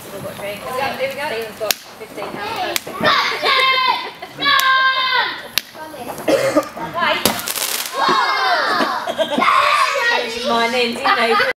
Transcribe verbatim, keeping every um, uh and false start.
Stephen's all got drinks. Here we go, here we go. Stephen's got fifteen pounds. Wait. Changes mine then, didn't he?